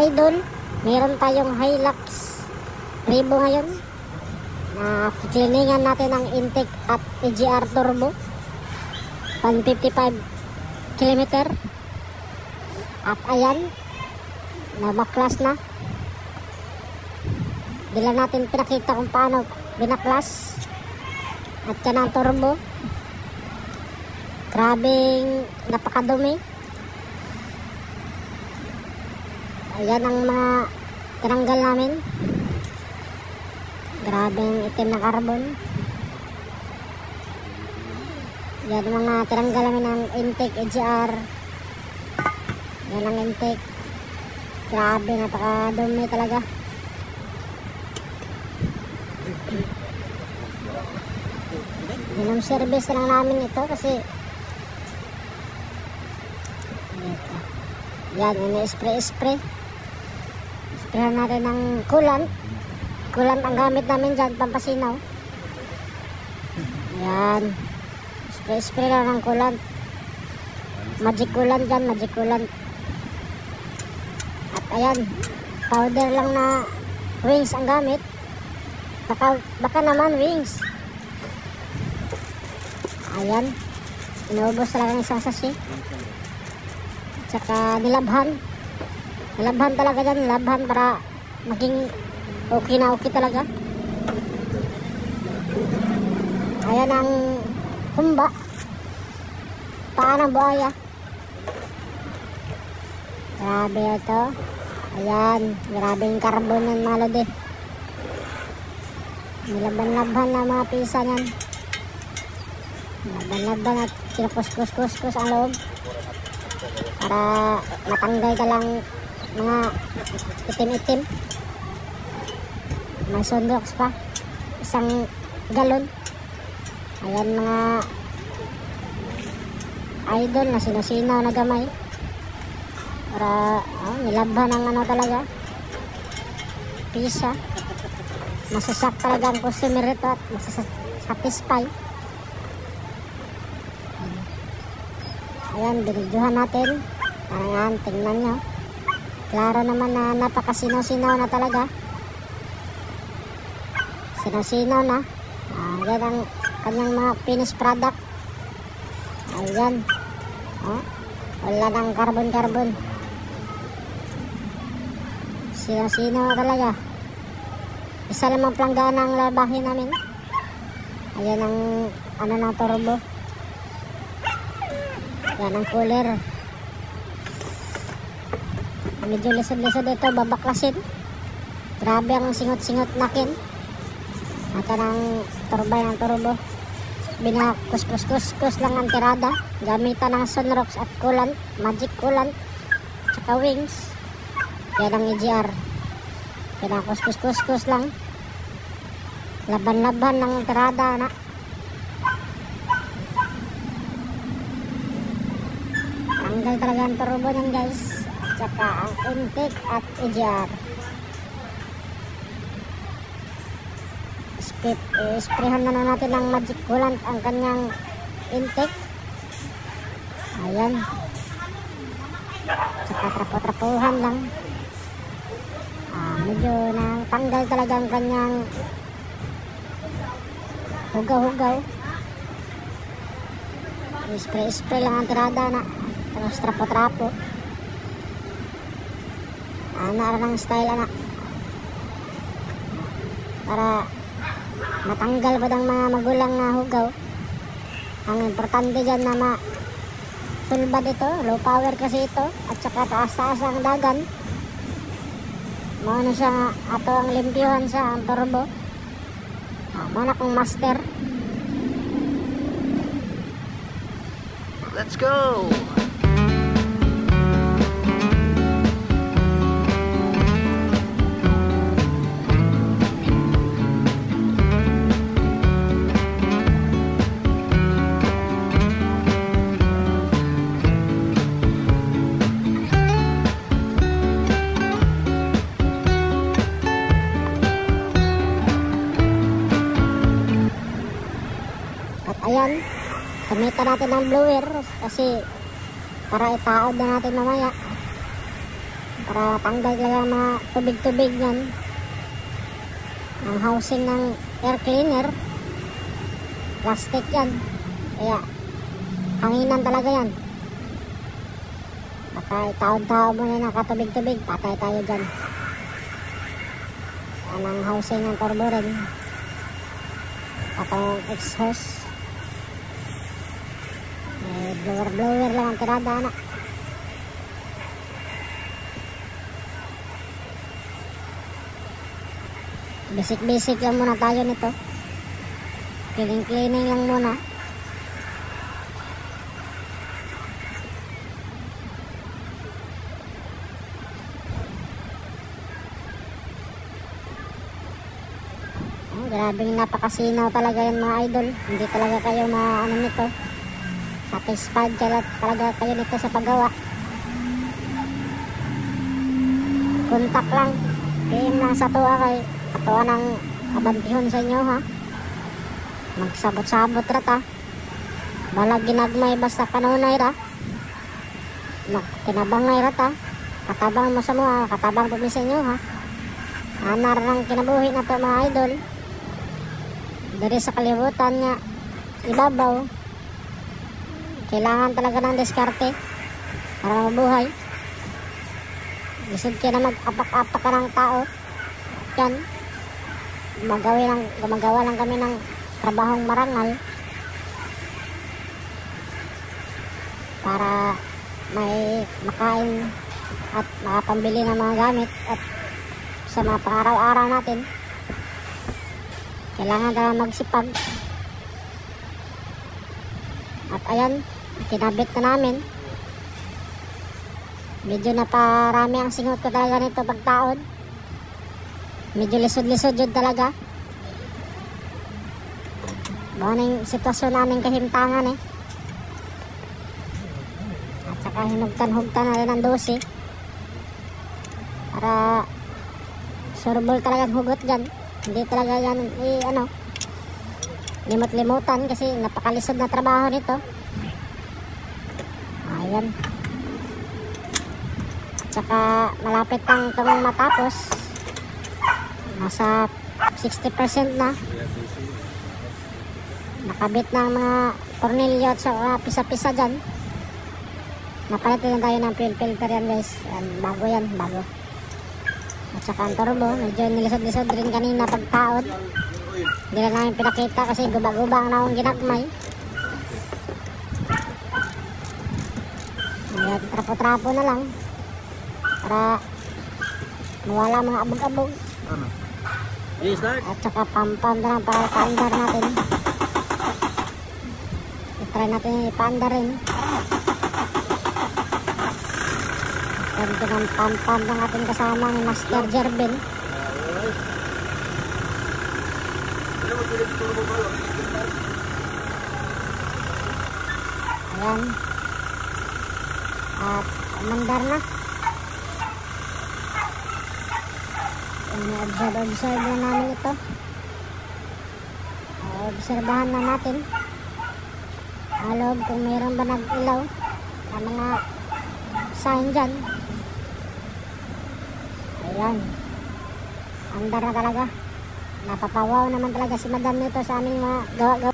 idol, meron tayong Hilux Revo ngayon na cleaningan natin ang intake at EGR turbo 155 km. At ayan, nabaklas na. Bila natin pinakita kung paano binaklas. At yan ang turbo, grabing napakadumi. Ayan ang mga tinanggal namin, grabing itim na carbon. Yan ang mga tinanggal namin ng intake EGR. Yan ang intake, grabe napakadumi talaga. Minum service lang namin ito kasi yan, ini-spray. Sprayan natin ng coolant ang gamit namin dyan, pampasinaw. Yan, spray lang ng coolant, magic coolant dyan, magic coolant. At ayan, powder lang na wings ang gamit. Baka naman wings. Ayan, inubos talaga ng isang sasi. Tsaka nilabhan talaga dyan, nilabhan para maging okay na okay talaga. Ayan ang humba, paa ng buhaya. Grabe ito. Ayan, grabe yung carbon yan mga lodi. Nilaban-laban na mga pisa yan. Laban-laban at kinapuskus-kuskus ang loob para matanggal ka lang mga itim-itim. May sundox pa, isang galon. Ayan mga idol na sinusinaw na gamay para nilabhan ang ano talaga pisa. Masasak talaga ang customer ito at masasatisfy. Ayan, binidyohan natin. Ayan, tingnan nyo. Klaro naman na napakasinaw-sinaw na talaga. Sinaw-sinaw na. Ayan ang kanyang mga finished product. Ayan. Wala ng carbon-carbon. Sinaw-sinaw na talaga. Isa lamang planggana ang labahin namin. Ayan ang ano ng turbo. Yan ang cooler. Medyo lisod-lisod ito, babaklasin. Grabe ang singot-singot nakin. At ang turbine ng turbo, binakus-kus-kus lang ang tirada. Gamitan ng sunrocks at coolant, magic coolant, tsaka wings. Yan ang EGR. Binakus-kus lang. Laban-laban ng tirada na. Tanggal talaga ang turbo niyan guys, tsaka ang intake at EGR. Sprayhan na natin ng magic coolant ang kanyang intake. Ayan, tsaka trapo-trapuhan lang. Medyo natanggal talaga ang kanyang hugaw-hugaw. Spray lang ang tirada na. Tapos trapo-trapo. Ano ng style anak. Para matanggal ba ng mga magulang na hugaw. Ang importante dyan na sulbad ito. Low power kasi ito. At saka taas-taas ang dagan. Mauna siya ato ang limpyuhan sa ang turbo. Mana kong master. Let's go! Ayan, gamitan natin ng blower kasi para itaod na natin mamaya. para tanggal talaga ang mga tubig-tubig yan. Ang housing ng air cleaner plastic yan, kaya hanginan talaga yan. Baka taon-taon mo na nakatubig-tubig, patay tayo dyan. Yan ang housing ng turbo rin. Patong exhaust, blower lang ang tirada na. Basic lang muna tayo nito, cleaning lang muna. Grabing napakasinaw talaga yan mga idol. Hindi talaga kayo ano nito, satisfied talaga kayo nito sa paggawa. Kontak lang, PM lang sa tuwa kay atuwa ng abantihon sa inyo ha. Magsabot-sabot rata, balag ginagmay basta kanunay ra, kinabangay rata, katabang mo sa mga, katabang po sa inyo ha. Anar ng kinabuhi na to mga idol. Dari sa kalibutan nga ibabaw, kailangan talaga ng diskarte para mabuhay. Lisod ka na mag-apak-apak ka ng tao yan, gumagawa lang kami ng trabahong marangal para may makain at makapambili ng mga gamit at sa mga pang-araw-araw natin. Kailangan talaga magsipag. At ayan, kinabit na namin. Medyo naparami ang singot ko talaga nito pagtaon. Medyo lisod-lisod yun talaga. Baka na yung sitwasyon namin kahimtangan eh. At saka hinugtan-hugtan na rin ang dosi para surbol talagang hugot dyan. Hindi talaga yan limot-limutan kasi napakalisod na trabaho nito. Ayan. Tsaka malapit lang itong matapos. Nasa 60% na. Nakabit na ang mga tornilyo at saka pisa-pisa dyan. Napalitin na tayo ng fuel filter yan guys. Bago yan, bago. At saka ang turbo, medyo nilisod-lisod rin kanina pagtaod. Hindi lang namin pinakita kasi guba-guba ang naong ginagmay. Ayan, trapo-trapo na lang para mawala mga abog-abog. At saka pam-pam na lang para ipaandar natin. I-try natin ipaandar rin. Ganito ng pam-pam ng ating kasama ni Master Jerben. Ayan. At umandar na. Observe na namin ito. Obserbahan na natin alog kung mayroon ba nag-ilaw na mga sign dyan. Ayan, andar na talaga. Napapawaw naman talaga si madam nito sa aming mga gawa-gawa.